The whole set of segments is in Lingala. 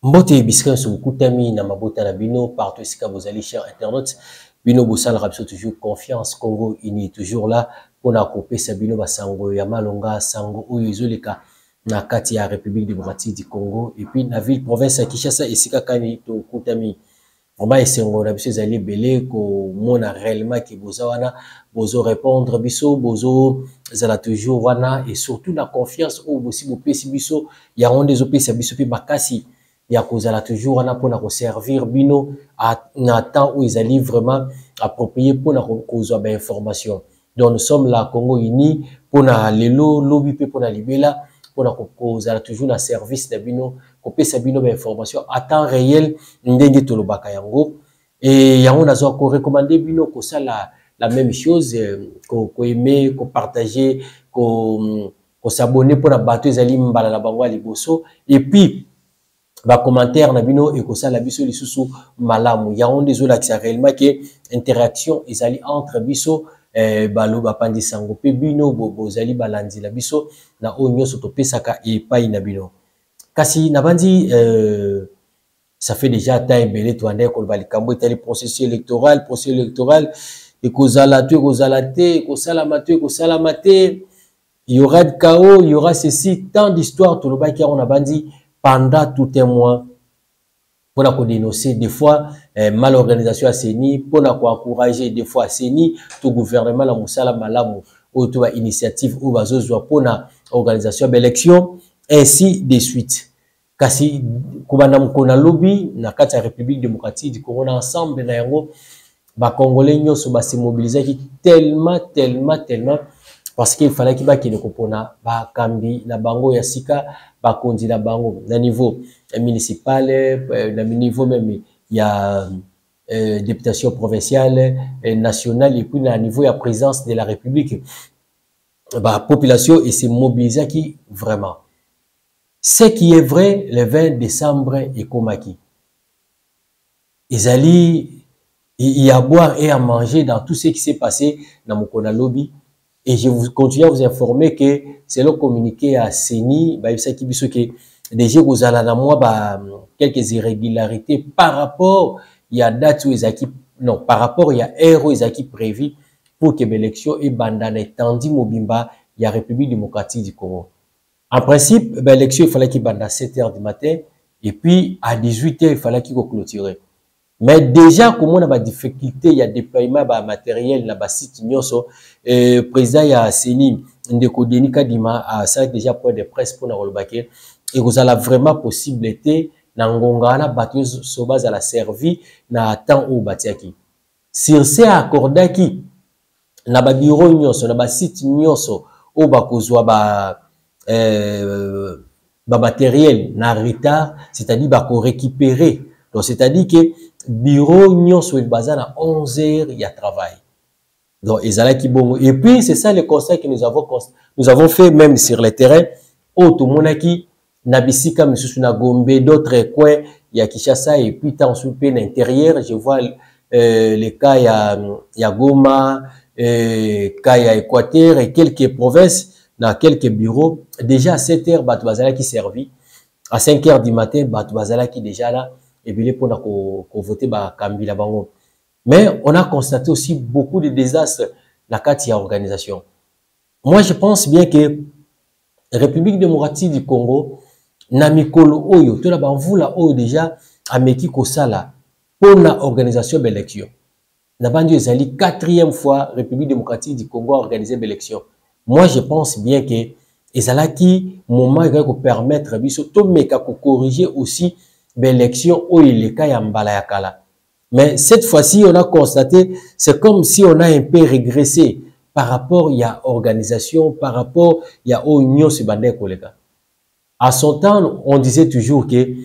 Mbote bisika sur kutami na mabota na bino partout esika vous allez chers internautes bino bosala rapso toujours confiance Congo uni toujours là pour na kopesa bino basango ya malonga sango oyo ezoleka na kati ya République démocratique du Congo et puis na ville province ya Kinshasa esika kani to kutami on va essayer on a biso ezali belé ko mona réellement ki boza wana bozo répondre biso bozo zala toujours wana et surtout la confiance au bosi bo pesi biso ya ronde zo pesa biso pe makasi ya kozala toujours wana pona ko servir bino na temps où ils allaient vraiment approprié pona kozwa ba information. Donc nous sommes là Congo uni pona lelo lobi pe pona libela pona kozala toujours na service na bino ko pesa bino ba information à temps réel ndenge tolobaka yango et yango nazo ko recommander bino ko sala la même chose ko aimer ko partager ko s'abonner pour la bateau ezali mbala na bango liboso et puis ba commentaire na bino et ko sala biso lisusu malamu ya on désolé que ça réellement que interaction ezali entre biso balo ba pandisango pe bino bozali balandi la biso na onyo soto pesaka e pai na bino kasi na bandi ça fait déjà temps belé to ande ko bali kambo etali processus électoral et kozala te ko sala mate il y aura de chaos il y aura ceci tant d'histoires to lo ba ki on a bandi pendant tout un mois, pour la dénoncer des fois mal organisation à CENI, pour la encourager des fois à CENI, tout gouvernement la moussala malamu, ou tout initiative ou bazozo pour la organisation d'élection, ainsi de suite. Kasi kubanda mkona lobby na kati ya République démocratique du Congo ensemble na yango ba congolais nyoso ba se mobiliser tellement parce qu'il fallait qu'il y ait ba kambi na bango ya sika ba kondi na bango na niveau municipal na niveau même il y a députation provinciale nationale et puis na niveau ya présidence de la République ba population et se mobiliser qui vraiment ce qui est vrai le 20 décembre et komaki il y a à boire et à manger dans tout ce qui s'est passé dans Mokona lobby. Et je vous continue à vous informer que c'est le communiqué à CENI, déjà vous allez dans moi quelques irrégularités par rapport il y a date où ils acquis non par rapport il y a heure où ils acquis prévu pour que l'élection et bandane tandi mobimba il y a République démocratique du Congo. En principe l'élection il fallait qu'il bande à 7h du matin et puis à 18h il fallait qu'il clôture. Mais déjà, comme on a des difficultés, il y a déploiement de matériel, là, site nyoso, président il y a CENI, Ndeko Denis Kadima, a ça déjà point de presse pour na rolobake, et vous avez vraiment possibilité, na ngonga na bateau soba à la servi, na temps ou batiaki. Sur ces accords qui, na ba bureau nyoso, na ba site nyoso, ou ba kozwa ba matériel, na retard, c'est-à-dire ba ko récupérer. Donc, c'est-à-dire que bureau nyon sur le bazar à 11h, il y a travail. Donc, et puis, c'est ça le constat que nous avons fait même sur le terrain. Oh, tout le monde qui nabisika na Gombe, d'autres coins, il y a Kinshasa et puis tant sous peine intérieur, je vois les cas il y a Goma, cas il y a Équateur et quelques provinces dans quelques bureaux. Déjà à 7h, Batou Bazala qui servi. À 5h du matin, Batou Bazala qui déjà là. Et bien, pour voter Kambi la bango. Mais on a constaté aussi beaucoup de désastres dans la Katia organisation. Moi, je pense bien que la République démocratique du Congo, Namikolo Oyo, tout d'abord, vous là, déjà, à Meki Kosala, pour l'organisation de l'élection. Nabandio Ezali, 4e fois, République démocratique du Congo a organisé l'élection. Moi, je pense bien que Ezalaki, moment, il va permettre, tout meka corriger aussi l'élection où il est cas Mbalayakala. Mais cette fois-ci, on a constaté, c'est comme si on a un peu régressé par rapport il y a organisation, par rapport il y a union sur bandé collègue. À son temps, on disait toujours que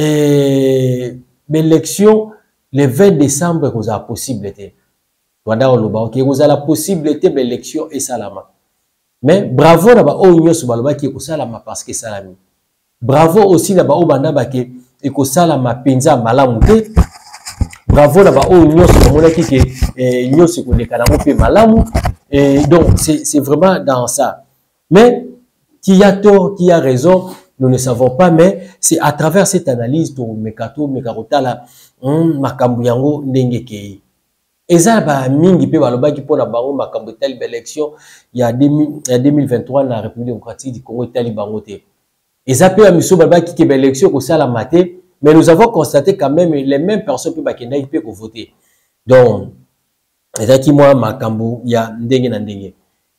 l'élection le 20 décembre vous a possibilité. Voilà OK, vous a la possibilité de l'élection et salama. Mais bravo là-bas union sur baloba qui est salama parce que salami. Bravo aussi là-bas au banda baké et que ça la mapenza malamu te. Bravo là-bas au union sur mon équipe et union sur les canaux pe malamu et donc c'est vraiment dans ça. Mais qui a tort, qui a raison, nous ne savons pas, mais c'est à travers cette analyse, to mekakota la, makambu yango ndenge kei. Eza ba mingi pe balobaki pona bango makambu tali élection il y a 2023 na République démocratique du Congo tali bango te. Eza pe amiso balobaki ke élection ko sala maté, mais nous avons constaté quand même les mêmes personnes pe bakenda pe ko voter. Donc eza ki moi makambu ya ndenge na ndenge.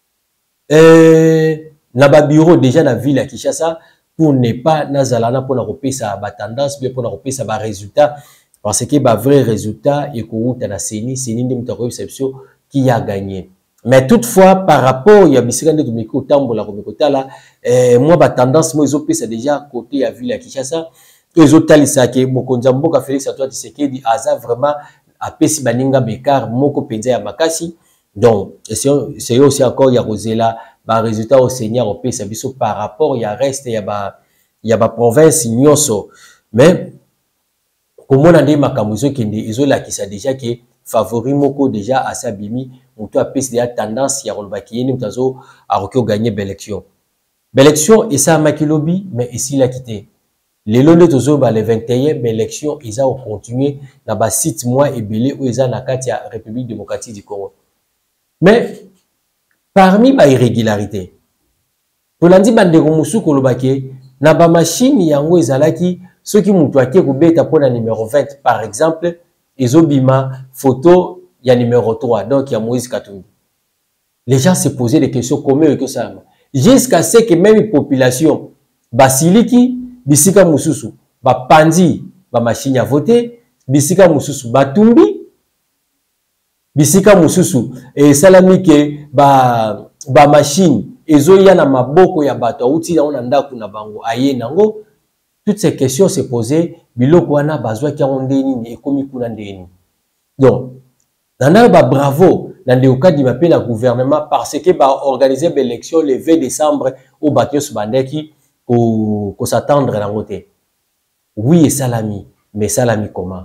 Na ba bureau déjà na ville à Kinshasa pour ne pas nazalana pona kopesa ba tendance bien pona kopesa ba résultat. Parce que le vrai résultat est que la CENI, c'est une réception qui a gagné. Mais toutefois, par rapport à Bissikande Tumiko Tambola Komekota là, moi, ma tendance, moi, c'est déjà côté à Ville à Kinshasa. Les autres, ça qui est Mokonzambo, Félix Antoine Tshisekedi, Aza vraiment à Pessi Baninga Bekar, Moko Penza ya Makasi. Donc, c'est aussi encore, il y a Rosela, bah, résultat au Seigneur, au Pessi Abisso par rapport, il y a reste, il y a province, Nyoso. Mais, comme on a dit, makamuzo kende, ils ont là qui ça déjà qui favori moko déjà à Sabimi, on doit passer déjà tendance ya rolbaki ni mtazo à roko gagner l'élection. L'élection et ça makilobi mais ici l'a quitté. Les lois tozo ba le 21 l'élection ils ont continué na ba site mois et belé où ils ont na kati ya République démocratique du Congo. Mais parmi ba irrégularité pour l'andi bande musu kolobaki na ba machine yango ezalaki ceux qui m'ont toqué pour la numéro 20, par exemple, ils ont bima photo, il y a numéro 3, donc il y a Moïse Katumbi. Les gens se posaient des questions comment que ça. Jusqu'à ce que même la population, Basiliki, Bisika Mususu, Pandi, machine à voter, Bisika Mususu, Batumbi, Bisika Mususu, et Salamike, machine, ils ont yana maboko ya bato, outi on anda kuna bango, aye nango. Toutes ces questions se posaient, biloko wana bazwa ki ondeni et komi kuna ndeni. Donc, nana ba bravo dans le cas du mapé na gouvernement parce que ba organiser l'élection le 20 décembre au batio subandeki ko s'attendre na ngote. Oui et salami, mais salami comment?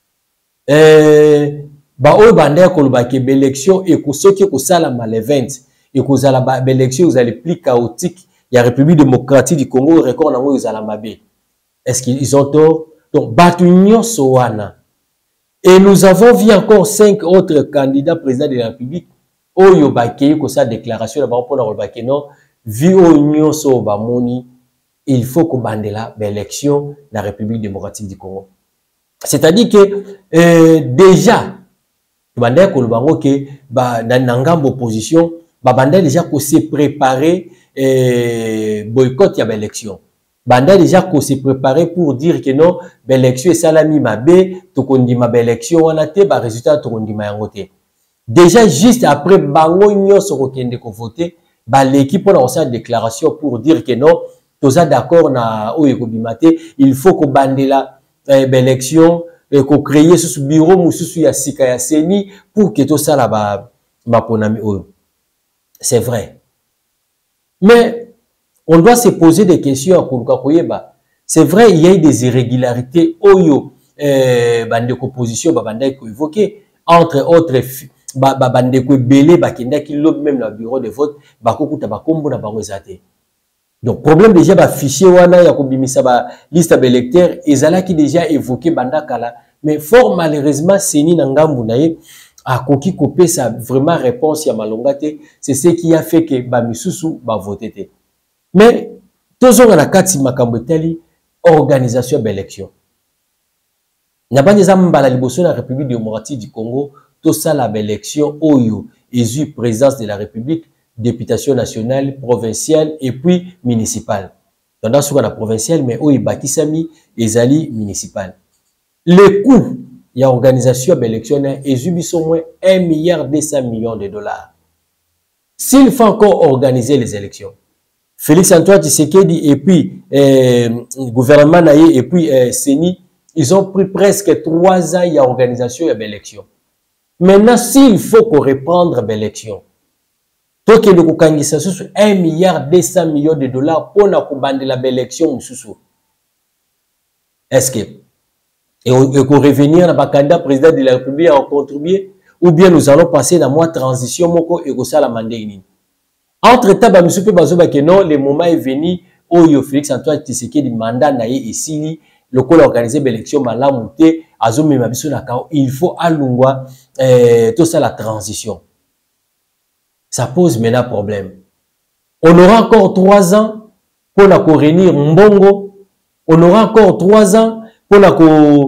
Ba o bandé ko lobaki l'élection et ko soki ko salama le 20 et ko zala ba l'élection vous allez plus chaotique, il y a République démocratique du Congo record na ngo zala mabe. Est-ce qu'ils ont tort? Donc, Batunion Soana. Et nous avons vu encore 5 autres candidats présidents de la République. Oyo Bakei, que sa déclaration, d'abord pour la Bakei, non, vu Union Sobamoni, il faut qu'on bande l'élection de la République démocratique du Congo. C'est-à-dire que, déjà, bande Kolobango, que, dans l'angambo opposition, bande déjà qu'on s'est préparé, boycott ya l'élection. Banda déjà qu'on s'est préparé pour dire que non, l'élection est salami mabé, tout qu'on dit ma élection on a té, résultat tout qu'on dit ma yangote. Déjà juste après bango nyo soko kende ko voter, l'équipe on a aussi une déclaration pour dire que non, tous d'accord na oyeko bimate, il faut qu'on bande la élection, qu'on crée ce bureau mususu ya sika ya seni pour que tout ça là ma ponami oyo. C'est vrai. Mais on doit se poser des questions à Kouloukakoyeba. C'est vrai, il y a eu des irrégularités oyo bandeko opposition bandeko évoqué entre autres bandeko belé bakenda ki lob même le bureau de vote bakokuta bakombo na bango ezate. Donc problème déjà ba fichier wana ya kobimisa ba liste d'électeurs ezala qui déjà évoqué bandakala mais fort malheureusement seni na ngambu na ye akoki kopesa vraiment réponse ya malongate, c'est ce qui a fait que ba misusu ba voter. Mais, tous on a kati makambo teli organisation d'élection. N'abandi zambala liboso na République démocratique du Congo, tout ça la élection oyo esu présence de la République, députation nationale, provinciale et puis municipale. Tandis sur la provinciale mais oyo bakisami ezali municipal. Le coût ya organisation d'élection esu biso moins 1,2 milliard de dollars. S'il faut encore organiser les élections, Félix Antoine Tshisekedi et puis gouvernement naïe et puis CENI, ils ont pris presque 3 ans à l'organisation de l'élection. Maintenant, s'il faut qu'on reprendre l'élection, toi qui nous avons 1,2 milliard de dollars pour nous la l'élection, est-ce que et qu'on revenir dans le candidat président de la République à contribuer ou bien nous allons passer dans mois transition moko et que ça la mandé. Entre-temps, monsieur Bazoba que non, le moment est venu oyo Félix Antoine Tshisekedi mandat na ye isili lokola organiser l'élection malamu te azomema biso na kao, il faut alungwa tout ça la transition. Ça pose maintenant problème. On aura encore 3 ans pour la réunir Mbongo. On aura encore 3 ans pour la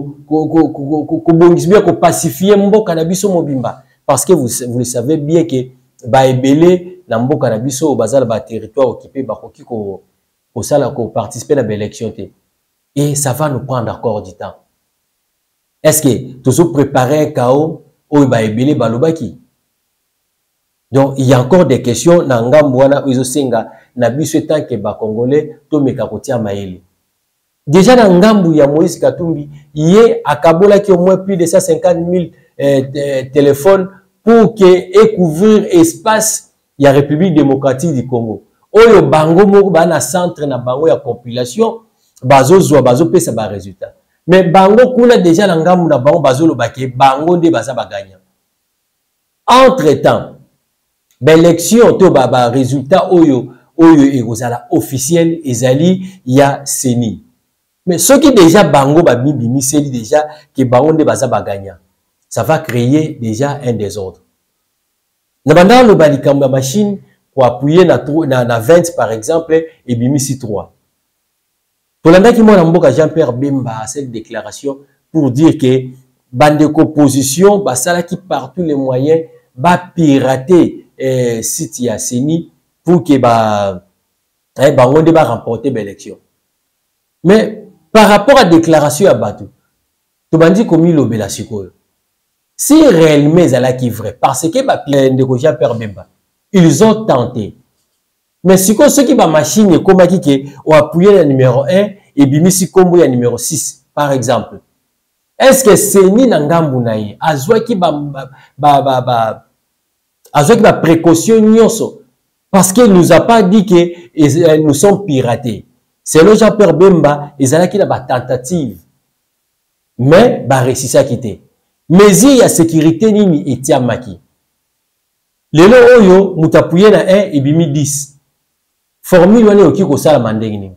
pacifier Mboka na biso mobimba. Parce que vous le savez bien que Baebele na Mboka na biso bazala ba territoire occupé bakoki ko sala ko participer à l'élection. Et ça va nous prendre encore du temps. Est-ce que toujours préparer un chaos ou Baebele balobaki? Donc il y a encore des questions na ngambo wana ozo senga na biso tant que ba congolais to meka kotia maele. Déjà na ngambu ya Moïse Katumbi, yé akabola qui au moins plus de 150 000 téléphones pour que couvrir espace ya République démocratique du Congo. Oyo bango moko ba na centre na bango ya compilation bazo zwa bazo pesa ba résultat. Mais bango kuna déjà na ngambu na bango bazo lobake bango nde baza ba gagnant. Entre-temps, l'élection to ba résultat oyo ekozala officiel ezali ya CENI. Mais ceux qui déjà bango ba bibimi c'est déjà que bango nde baza ba gagnant. Ça va créer déjà un désordre. Na banda lo balikambo machine pour appuyer na 20 par exemple et bimisi 3. Tolanda ki mona mboka Jean-Pierre Bemba cette déclaration pour dire que bande opposition basala qui par tous les moyens ba pirater site ya CENI pour que bango nde ba remporter l'élection. Mais par rapport à la déclaration à Batu, tu m'as dit comment il obéit la sikoyo. Si réellement c'est vrai, parce que Jean-Pierre Bemba, ils ont tenté. Mais si ceux qui ont machine comme qui ont appuyé le numéro 1 et bimisi kombo le numéro 6, par exemple. Est-ce que c'est ni nangambu naïe, azwa qui précaution nyonso, parce qu'il nous a pas dit que nous sommes piratés. C'est le Jean-Pierre Bemba, ils ont qui n'a tentative. Mais, réussi ça quitter. Mais il y a sécurité nini etia maki. Lelo oyo, mutapuye na 1 et bimi 10. Formule wane oki ko sala mandengini.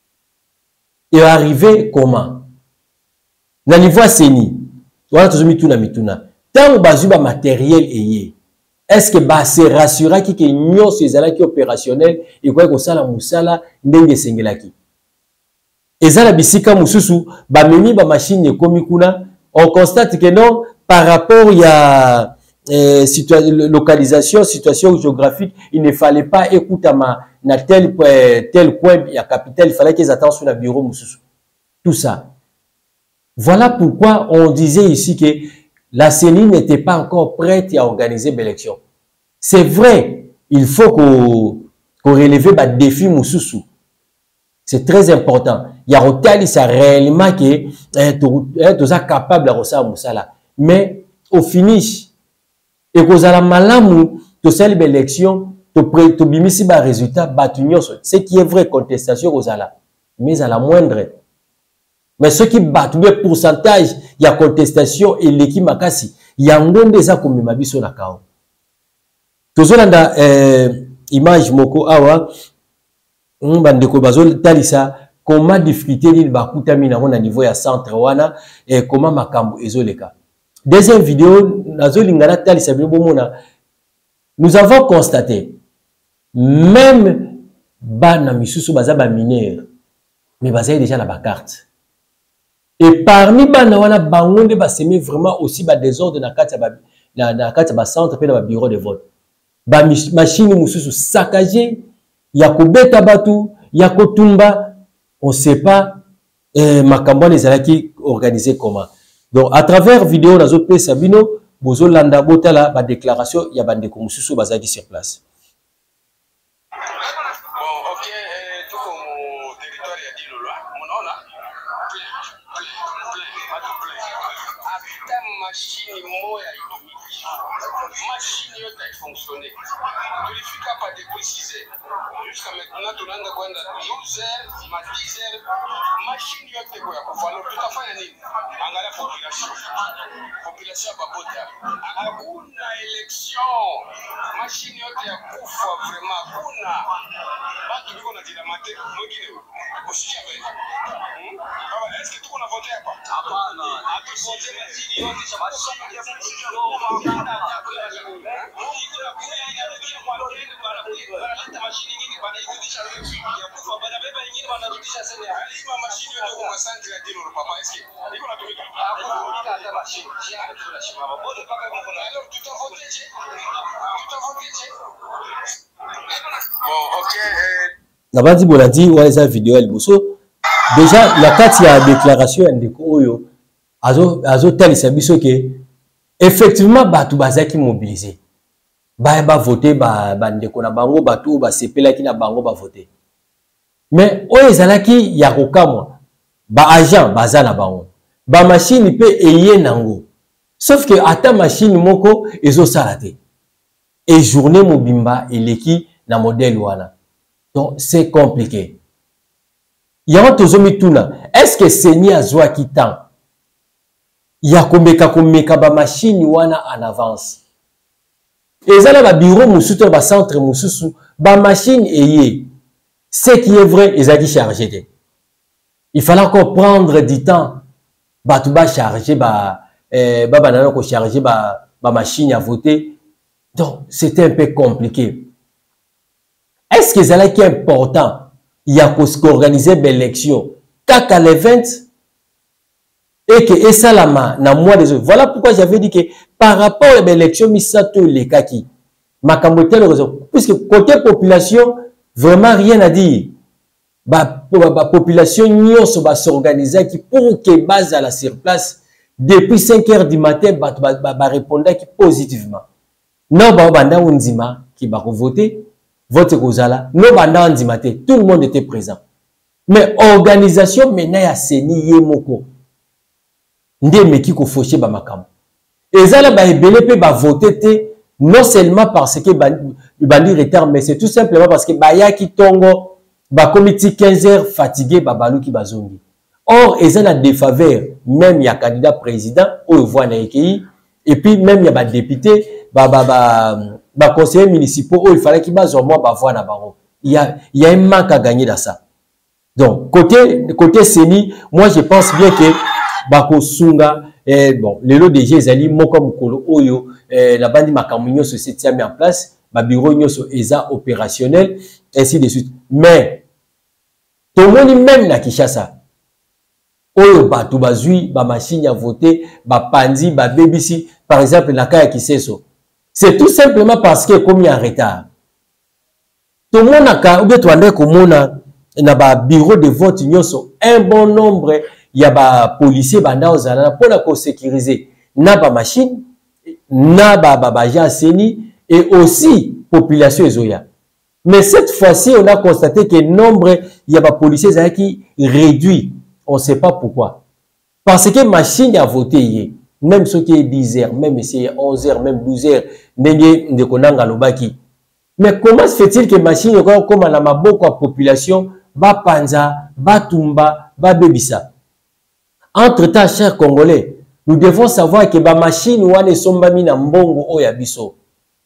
Et arrivé comment? Na niveau CENI. Wana tozumi tuna mituna. Tant bazu ba matériel eye. Est-ce que se rassura ki ke nyonso ezala ki opérationnel et quoi ko sala musala ndenge sengelaki. Ezala bisika mususu ba memi ba machine komi kuna. On constate que non, par rapport à localisation, situation géographique, il ne fallait pas écouter na tel coin, il y a capitale, il fallait qu'ils attendent sur le bureau. Tout ça. Voilà pourquoi on disait ici que la CENI n'était pas encore prête à organiser l'élection. C'est vrai, il faut qu'on relève le défi Moussoussou. C'est très important. Il y a hôtel, ça réellement que tu es capable de recevoir Moussala. Mais au finish, et que la malamu, tu sais l'élection, tu bimisi ba résultat, ce qui est vrai contestation Rosala, mais à la moindre. Mais ceux qui battent le pourcentage, il y a contestation et l'équipe makasi, il y a un des a comme mabiso na kao. Toujours dans image moko awa. Bandeko bazol talisa comment difficulté li bakutami na na niveau ya centre wana et comment makambo ezoleka. Deuxième vidéo nazolingana talisa bomona. Nous avons constaté même bana misusu baza ba mineur mais baza déjà na ba carte. Et parmi bana wana bangonde ba semi vraiment aussi ba désordre na carte na carte ba centre pe na ba bureau de vote. Ba machine mususu saccagé. Yako beta batu, yako tumba, on ne sait pas makambo les alaki organisé comment. Donc à travers vidéo nazo pe Sabino, bozo landa botala ba déclaration ya bande ko mususu bazaki sur place. Bon, OK, tout comme territoire ya dit lolo, monona. Machine moya machine yote fonctionner. Tulifika hapa de préciser. Jusqu'à maintenant tunaanza kwenda 12h, 10h. Machine yote kwa kufanya tutafanya nini? Angalia population. Population babota. Hakuna election. Machine yote ya kufa vraiment hakuna. Watu biko na dit la maté, moi qui l'ai aussi jamais. Est-ce que tout le monde a voté à quoi? Nabandi bolandi wa eza vidéo el boso déjà la kati ya déclaration ndeko oyo azo talisa biso ke effectivement batu bazaki mobiliser ba voter ba ndeko na bango batu ba sepelaki na bango ba voter mais oyo ezalaki ya kokamwa ba agent baza na bango ba machine pe eye nango sauf que ata machine moko ezo sala te et journée mobimba eleki na modèle wana. Donc, c'est compliqué. Yama tozomi tuna, est-ce que Seni azwa ki temps? Ya komeka ba machine wana en avance. Et ça là ba bureau musuto ba centre mususu ba machine eye. Ce qui est vrai, ils ont chargé. Il fallait encore prendre du temps. Ba tu ba charger banana ko charger ba machine à voter. Donc, c'était un peu compliqué. Est-ce que c'est qui est important? Il y a qu'organiser l'élection. Kaka les 20 et que ça la na mois des autres. Voilà pourquoi j'avais dit que par rapport à l'élection, misato les kaki. Ma cambotel raison. Puisque côté population, vraiment rien à dire. Ba population n'y s'organiser qui pour que base à la surplace depuis 5 heures du matin ba répondre qui positivement. Non ba banda unzima qui va voter. Vote Kozala, no banda andimate, tout le monde était présent. Mais organisation maintenant ya Seni Yemoko. Nde meki ko fauché ba makam. Et ça là ba ebele pe ba voter te non seulement parce que bandi retard mais c'est tout simplement parce que ba ya ki tongo ba comité 15 heures fatigué ba baluki bazongi. Or et ça la défaveur même ya candidat président au voix na ekei et puis même ya ba député ba conseillers municipaux, il fallait qu'ils basent au moins voix na bango. Il y a un manque à gagner dans ça. Donc, côté Seni, moi je pense bien que Bako Sunga, bon, les lots des Gézali, Moko Mukolo Oyo, la bande Makamunyo se s'est mis en place, ma bureau Nyoso ESA opérationnel, ainsi de suite. Mais, tout le monde même na Kishasa, Oyo Batu Bazui, ba machine à voter, ba Pandi, ba BBC, par exemple, la Kaya Kiseso. C'est tout simplement parce que comme il y a un retard. Tout le monde a ou bien na ba bureau de vote nyoso un bon nombre il y a ba policiers banda ozala pour la sécuriser na ba machine na ba Seni et aussi population ezoya. Mais cette fois-ci on a constaté que nombre il y a ba policiers qui réduit, on sait pas pourquoi. Parce que machine a voté hier. Même ce qui est 10 heures, même si 11 heures, même 12 heures, de konanga lobaki. Mais comment se fait-il que machine comme la maboko à population, ba panza, ba tumba, ba bebisa? Entre-temps, chers Congolais, nous devons savoir que ba machine wane sombami na mbongo oya biso.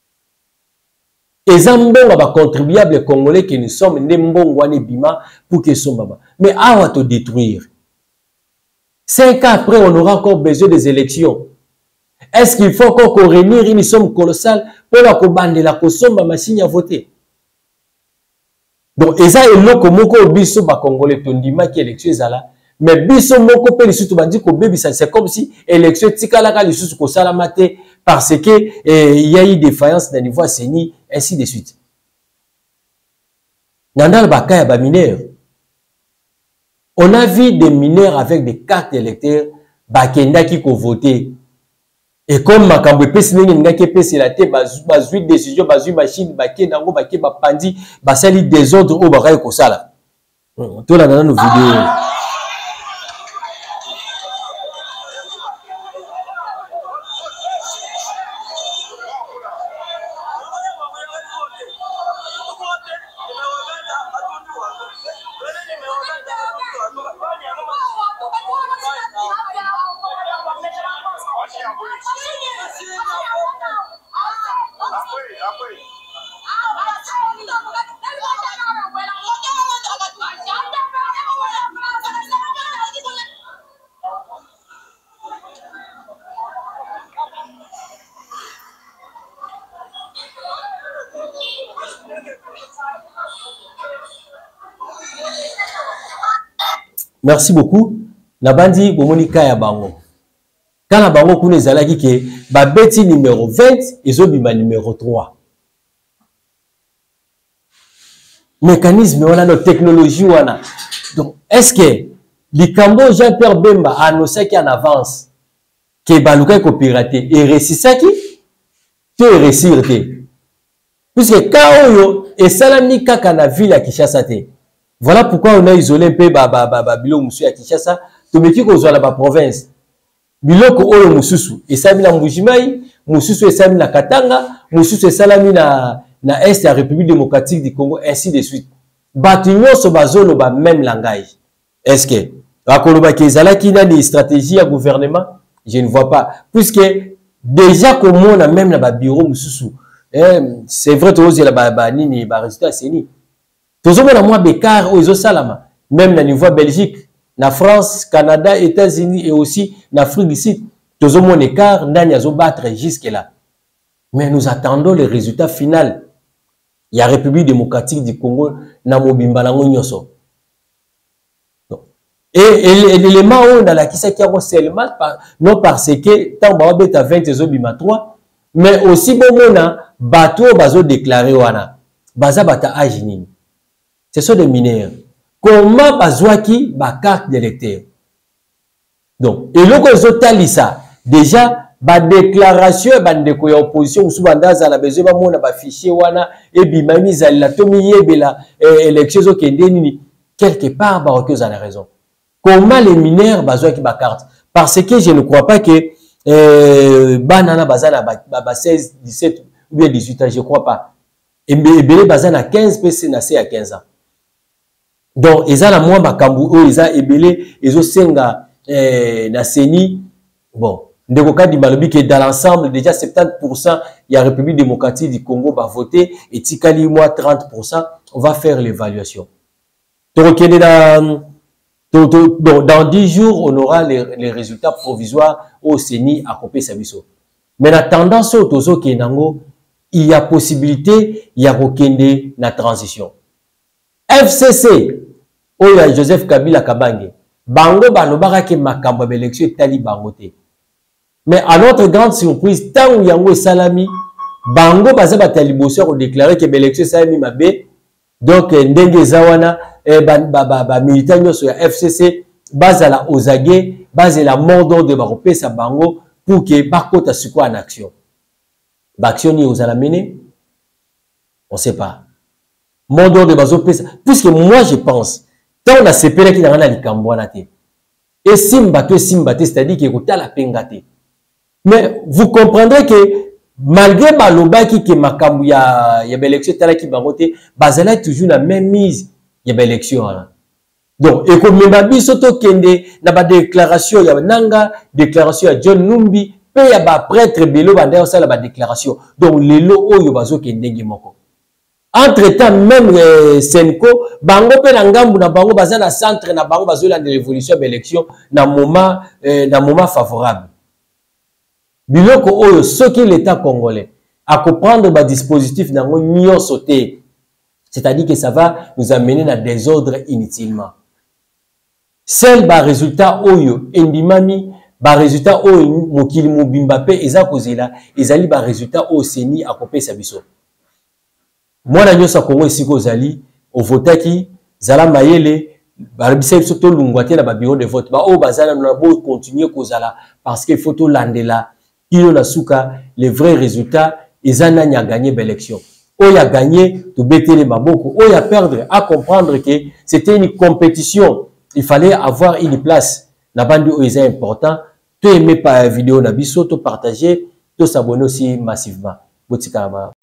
Et ça mbongo ba contribuable Congolais que nous sommes, ne mbongo wane bima pour que sombama. Mais à va te détruire. 5 ans après, on aura encore besoin des élections. Est-ce qu'il faut qu'on réunisse une somme colossale pour la commande la kosomba machine à voter? Donc, et ça est là que moko biso ba Congolais tondima qui élection ezala, mais biso moko pe lisusu bandi ko bebisa, c'est comme si élection tikala ka lisusu ko sala maté parce que il y a eu défaillance dans niveau Seni ainsi de suite. Nandal bakaya ba mineur. On a vu des mineurs avec des cartes électeurs, bakenda qui ko voter. Et comme makambo pesi nenge ngaki pesi la te bazui décision bazui machine bakenda ngo bake ba pandi basali désordre au bakay ko sala. To la dans nos vidéos. Merci beaucoup. Nabandi bomonika ya bango. Quand la bango kune zalaki ke ba beti numéro 20 ezobima numéro 3. Mécanisme wana no technologie wana. Donc est-ce que likambo Jean-Pierre Bemba a annoncé en avance que baluka ko pirater et récissaki to récirte. Puisque quand oyo et salami kaka na ville ya Kinshasa te. Voilà pourquoi on a isolé un peu bilo musu ya Kinshasa, to meki ko zola ba province. Biloko oyo mususu esami na Mbujimai, mususu esami na Katanga, mususu esami na Est ya République démocratique du Congo, ainsi de suite. Batu nyonso bazolo ba même langage. Est-ce que bakoloba ke ezalaki na des stratégies à gouvernement? Je ne vois pas. Puisque déjà comme on a même na ba bureau mususu, c'est vrai to ozela ba nini ba résultat c'est ni. Tozomona moi bekar o ezo salama, même na niveau Belgique, na France, Canada, États-Unis et aussi en Afrique du Sud. Tozomona écart ndani azo battre jusque là. Mais nous attendons le résultat final. Il y a République démocratique du Congo na mobimba nango nyoso. Et l'élément où on a la kisa qui a seulement non parce que tant ba beta 20 ezobima 3, mais aussi bomona bateau bazo déclarer wana. Baza bata âge nini. Ce sont des mineurs. Comment bazwaki ba carte d'électeur? Donc, et loko ezotalisa déjà ba déclaration ba ndeko ya opposition sous bandaza la besoin ba mona ba fichier wana et bimami zalila tomi yebela élection zo kende nini quelque part ba okoza a raison. Comment les mineurs bazwaki ba carte? Parce que je ne crois pas que banana bazana ba 16 17 ou bien 18 ans, je crois pas. Et belé bazana 15 PC na à 15 ans. Donc, ils ont la moins makambu, ils ont ébélé, ils ont senga na seni. Bon, Ndekoka di Malobi que dans l'ensemble, déjà 70%, il y a République démocratique du Congo va voter et Tikali moi 30%, on va faire l'évaluation. Donc, dans 10 jours, on aura les résultats provisoires au CENI à Kopé Sabiso. Mais la tendance au Tozo Kenango, il y a possibilité, il y a Rokende na transition. FCC, oya Joseph Kabila Kabange, bango balobaka ke makambo ya élection etali bango te. Mais à notre grande surprise, tant yango salami, bango baza batali bosso ko déclarer que l'élection salami mabe. Donc ndenge zawana ba militant nyoso ya FCC bazala ozage, bazala mordor de bakopesa bango pour que bakota siko en action. Ba action ni ozala mené? On sait pas. Mordor de bazopesa, puisque moi je pense tant on a séparé qui dans la likambwana te. Et simbate, c'est-à-dire qu'il y a la pengate. Mais vous comprendrez que malgré baloba qui est makambu ya élection tala qui bangote, bazala toujours la même mise ya élection là. Donc et comme membabi soto kende na ba déclaration ya nanga déclaration ya John Numbi pe ya ba prêtre belo banda ça la ba déclaration. Donc lelo oyo bazo kende ngimoko. Entre-temps, même Senko, bango pe na ngambu na bango baza na centre na bango bazola de l'évolution de l'élection na moment favorable. Biloko oyo soki l'État congolais à comprendre ba dispositif nango nyo sauté. C'est-à-dire que ça va nous amener à désordre inutilement. Seul ba résultat oyo endimami ba résultat oyo mokili mobimba pe eza kozela ezali ba résultat au CENI à Kopé Sabiso. Moi, na nyosa Congo ici kozali au votaki zala mayele barabisa soto lungwate na ba bureau de vote ba o bazala na bo continuer kozala parce que faut to landela kilo na suka les vrais résultats ezana nya gagner l'élection. O ya gagner to betele maboko, o ya perdre à comprendre que c'était une compétition, il fallait avoir une place. Na bandi o est important, to aimer par vidéo na biso, to partager, to s'abonner aussi massivement. Botikama